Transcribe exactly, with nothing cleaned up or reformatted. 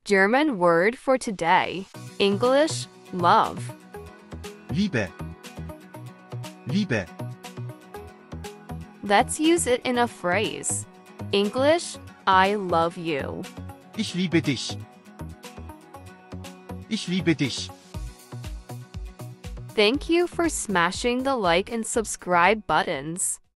German word for today. English, love. Liebe. Liebe. Let's use it in a phrase. English, I love you. Ich liebe dich. Ich liebe dich. Thank you for smashing the like and subscribe buttons.